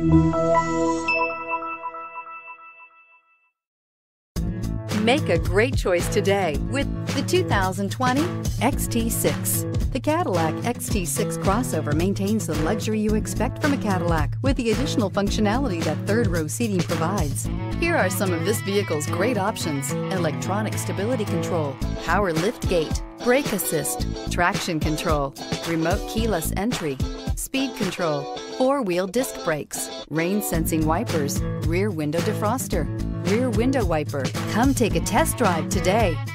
Make a great choice today with the 2020 XT6. The Cadillac XT6 crossover maintains the luxury you expect from a Cadillac with the additional functionality that third-row seating provides. Here are some of this vehicle's great options: electronic stability control, power liftgate, brake assist, traction control, remote keyless entry, speed control, four-wheel disc brakes, rain-sensing wipers, rear window defroster, rear window wiper. Come take a test drive today.